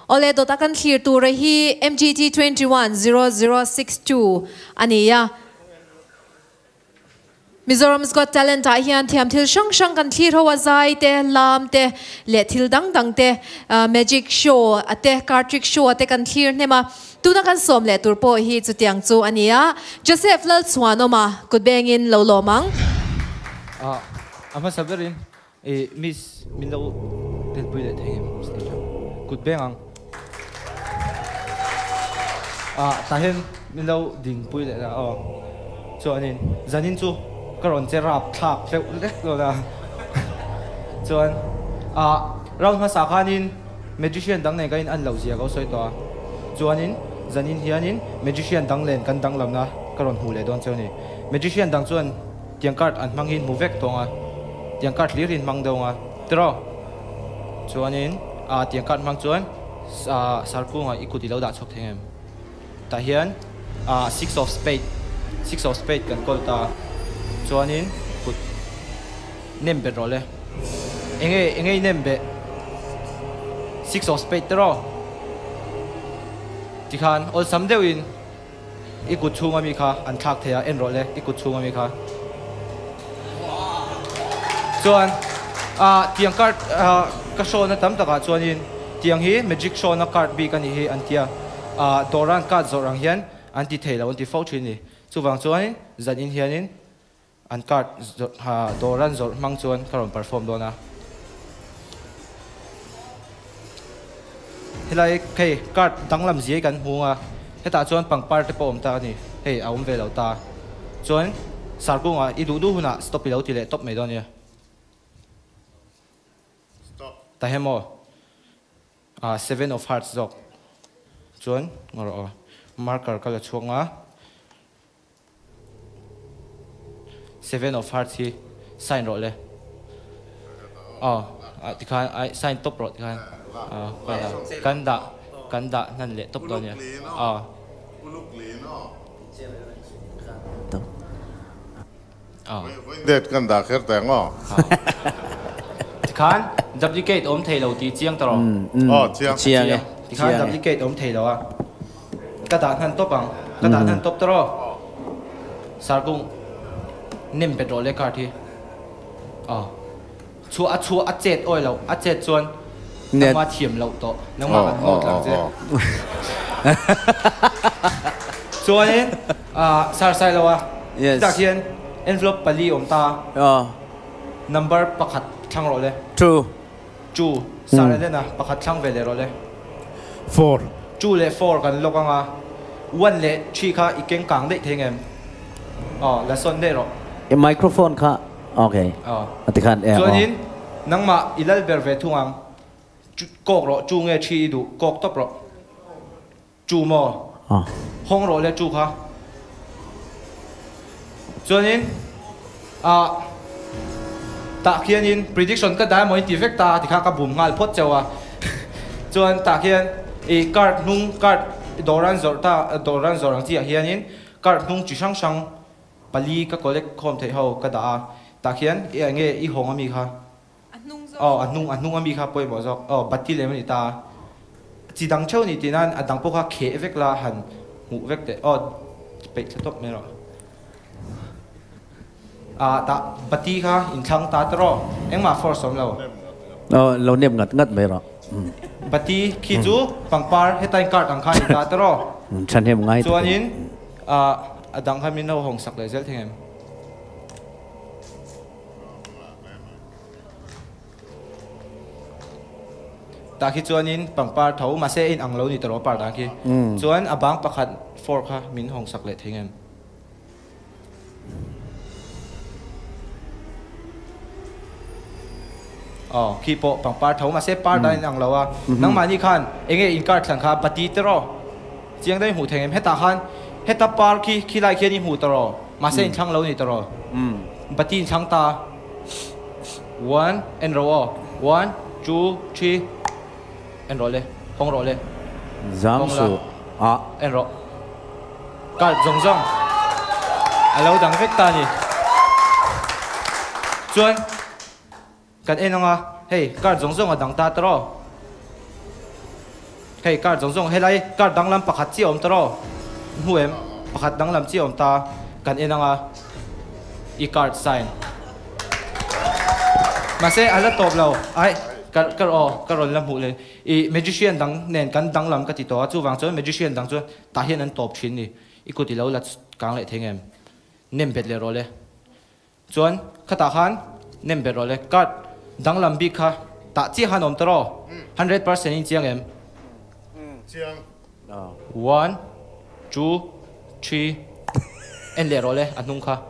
ole do takan clear tu rahi MGT 210062 ania Mizorom's Got Talent a hian thiam thil hrang hrang kan thlir ho azai te lam te le thil dang dang te magic show ate card trick show ate kan thlir nema tuna kan som le tur po hi chutiang chu ania Joseph Lal Swanoma kut bengin lo lomang ama saberin miss minlo tel puile thengem stage kut bengang tahen minlo ding puile la cho anin zanin chu karon che rap thap leu lek lo la chuan round ma sa khanin magician dang nei kain an lo zia go soi to chuanin zanin hianin magician dang len kan dang lamna karon hu le don choni magician dang chuan tiang card an mangin movek tonga tiang card lirin mang donga tro chuanin tiang card mang chuan sarkunga ikuti lo da chok thengem ta hian six of spade kan kolta chuanin kut nembe role enge nembe six of spade tro tikhan ol samdeuin ikut chunga mi kha an thak thea en role ikut chunga mi kha chuan tiang card ka show na tam taka chuanin tiang hi magic show na card bi kan hi an tia doran card zorang hian anti thela anti fau thini chuwang chuan zanin hianin an card doran zor mang chuan karon perform dona hilai kai card danglam zi kan hunga heta chuan pangpar te pom ta ni hei aum ve lo ta chuan sarkunga idu du huna stop lo ti le top me donia stop ta hemo seven of hearts zok chuan ngoro marker kala chuanga seven of hearts hi sign role tikhan I sign top ro tikhan kanda nan le top donia uluk le no top det kanda kher ta ngo tikhan duplicate om thei lo ti chiang taro chiang tikhan duplicate om thei lo kada nan top ang kada nan top taro sarkung nim petrol le card hi chu a chet oi lo a chet chuan nang ma thiam lo to nang ma kan mo tlang che chuan sar sai lo ta khian envelope pali om ta number pakhat thang ro le chu sar le na pakhat thang ve le ro le 4 chu le 4 kan lokanga 1 le 3 kha ikeng kang de thengem la son de ro microphone ka okay atikan chuanin nangma ilal ber ve thungang kok ro chu nge thi du kok top ro chu mo hong ro le chu kha chuanin ta khianin prediction ka dai moi ti vek ta tikha ka bum ngal phot chawa chuan ta khian card nung card doran zorang chi hianin card nung chi sang sang pali ka collect khom thei ho ka da ta khian nge I hong ami kha anung ami kha poi mo jok batti le mani ta chi dang cheu ni tinan adang po kha khe vek la han hu vek te pe top me ro ta batti kha in thang ta tro engma for som lo lo nem ngat me ro batti khi chu pangpar hetain card ang kha ta tro chan hem ngai chuanin adang khamin no hong sak le zel thengem ta khi chuanin pangpar tho ma se in anglo ni tro par ta khi chuan abang pakhat for kha min hong sak le thengem khi po pangpar tho ma se par da in anglo nang mani khan enge in card thang kha pati tro chiang dai hu thengem heta khan heta par khi lai khian ni hu tro ma se in thang lo ni tro pati in thang ta 1 and row 1 2 3 en role hong role jam su en ro ka zong zong alo dang vek ta ni chuan kan enanga hey ka zong zong adang ta tro hey card zong zong helai card danglam pakhat chi om taro huem pakhat danglam chi om ta kan enanga I card sign mase ala top lo ai karon lam hu le I magician dang nen kan danglam ka ti to chu wang chon magician dang chu ta hian an top thin ni I ku ti lo la kang le thengem nem bet le ro le chuan khata khan nem bet ro le card danglam bi kha ta chi han om taro 100% in chiang em chiang 1 2 3 en le ro le anung kha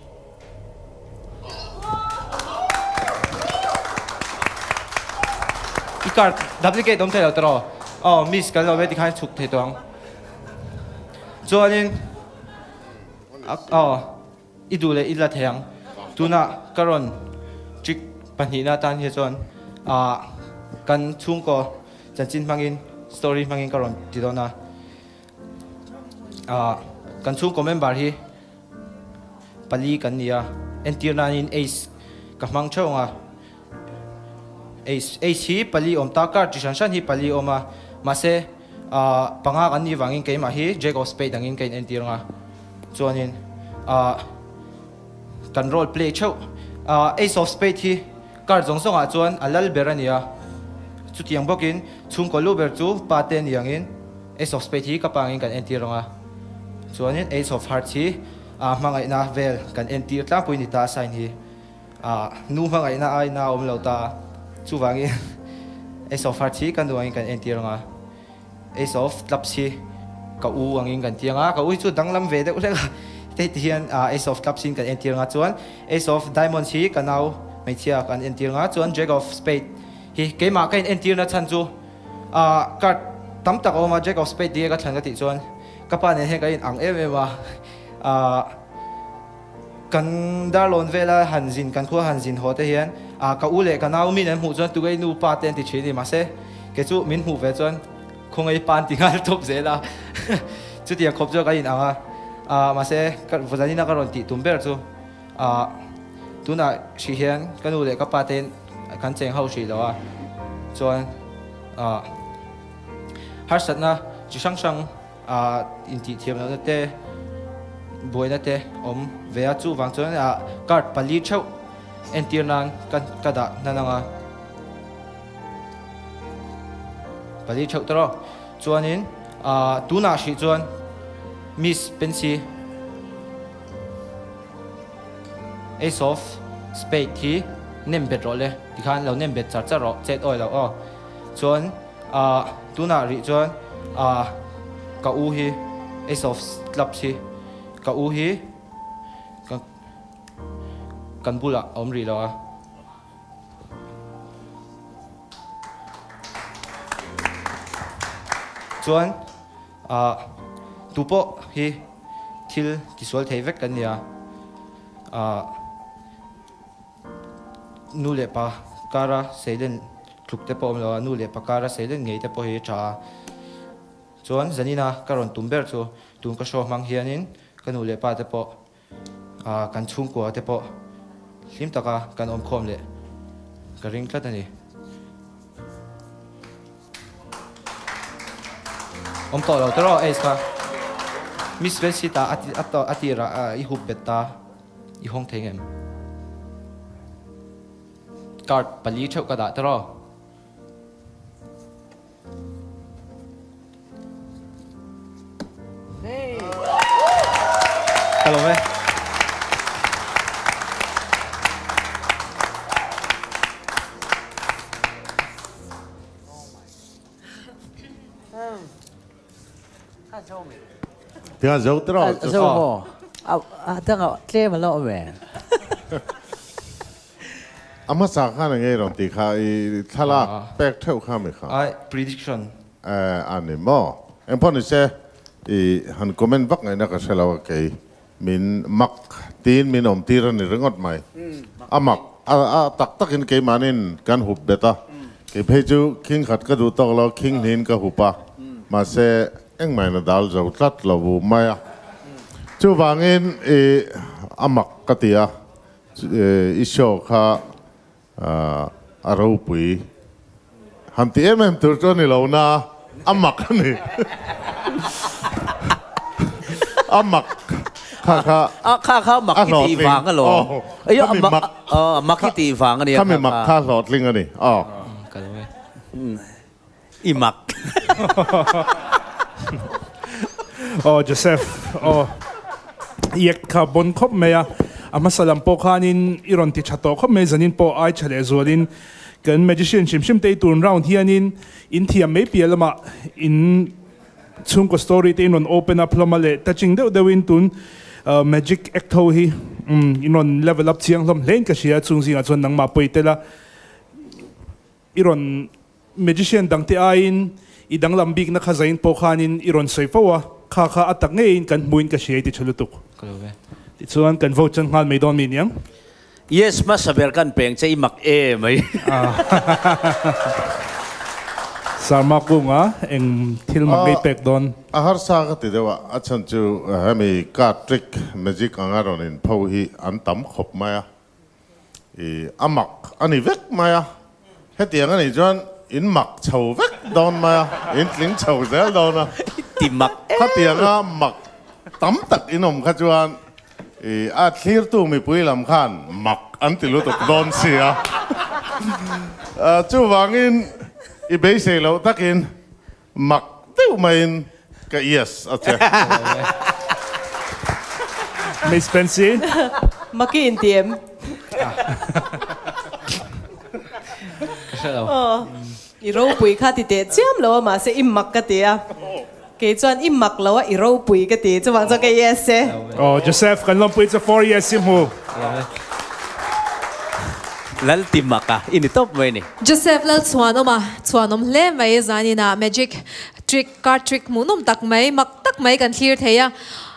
I card duplicate om thelo taro miss kan lo ve ti khan chuk the tong chuanin idu le ila theng tuna karon chik panhina tan he chon kan chung ko chanchin mangin story mangin karon ti dona kan chung ko member hi pali kan nia entirna in ace ka mang chonga ace hi pali om ta card chi shan hi pali oma mase panga kan ni wangin keima hi jack of spade angin kain entirnga chuanin kan role play chau ace of spade hi card zong songa chuan alal berania chu tiang bokin chung ko lu ber chu paten yangin ace of spade hi kapangin kan entirnga chuanin ace of hearts hi mangai na vel kan entir tla puini ta sign hi nu mangai na ai na om lo ta chu wangin ace of hearts hi kan duangin kan entirnga ace of clubs hi ka u angin kan tianga ka u chu danglam ve de ulega te hian ace of clubs in kan entirnga chuan ace of diamonds hi kanau mai chia kan entirnga chuan jack of spade hi keima kan entirna chan chu card tam tak oma jack of spade dia ka thlan ka ti chuan kapa ne he ka in ang em kan darlon vela hanjin kan kho hanjin hote hian ka ule kanau min an hu chuan tu gai nu pa ten ti chini ma se ke chu min hu ve chuan khongai pan tingal top zela chu tiang khop jo ka in anga ma se ka vazani na karon ti tumber chu tuna shi hian kan ule ka pa ten kan cheng hau shi lawa chuan har satna chi sang sang in ti thiam lo te boina te om vea chu wang chuan card pali chau entirnan kan kada nananga pali chau tro chuanin tuna shi chuan miss pensi ace of spade hi nem bet ro le ti khan lo nem bet char char ro chet oi lo chuan tuna ri chuan ka u hi ace of clubs hi ka u hi kan bula om ri lo chuan tupo hi thil kisol thei vek kan nia nu le pa kara seiden thukte pom lo nu le pa kara seiden ngei te po hi cha chuan zanina karon tumber chu tun ka sho mang hianin kanu le pa te po kan chung ko te po lim taka kan om khom le ka ring tlat ani om to lo tro ace ka miss vesita atira I hub beta I hong thengem card pali chau ka da tro hello me tiếng dấu tro dấu tanga tle ma lo me ama sa khan ngai ron ti kha I thala pek theu kha me kha ai prediction ani mo em pon se han comment vak ngai na ka selawa ke min mak tin min om tiran ni rengot mai amak tak takin ke manin kan hub beta ke pheju king khat ka du tok lo king nin ka hupa ma se eng mai na dal zo tlat lo bu mai chu wangin amak katia isho kha arau pui han ti em tur cho ni lo na อามักนี่อามักข้ามักที่ตีฟังกันหรอไอ้ยมักที่ตีฟังกันเนี่ยข้าไม่มักข้าหลอดลิงกันนี่อ๋ออีมัก Joseph yek ka bon khop meya ama salam po khanin iron ti chato khop me zanin po ai chale zolin kan magician shim te turn round hianin in thiam me pialama in chung ko story te non open up lomale touching de win tun magic acto hi inon level up chiang lom len ka sia chung singa chon nang ma poitela iron magician dang te ain idang lambik na khazain po khanin iron soifawa kha atak ngein kan muin ka sia ti chulutuk ti chuan kan vote chan ngal me don min yang yes ma saber kan peng che imak mai sarma kunga eng thil mak ngai pek don ahar sa ka ti dewa achan chu hami ka trick magic angaron in pho hi an tam khop maya amak ani vek maya hetiang ani chuan in mak chho vek don maya in tling chho zel don na ti mak hetiang a mak tam tak inom kha chuan a thlir tu mi pui lam khan mak an ti lu tok don sia chu wangin i be se lo takin mak teu main ka yes acha Miss Spencer makin tiêm i râu bùi khát thì tệ chiếm lâu mà sẽ im mặc cái tía cái chuyện im mặc lâu i râu bùi cái tía cho bằng cho cái yes Joseph kan lom pui cha 4 years sim hu lal ti maka ini top mai ni Joseph lal chuanom le mai zanina magic trick card trick munum tak mai mak tak mai kan thlir theya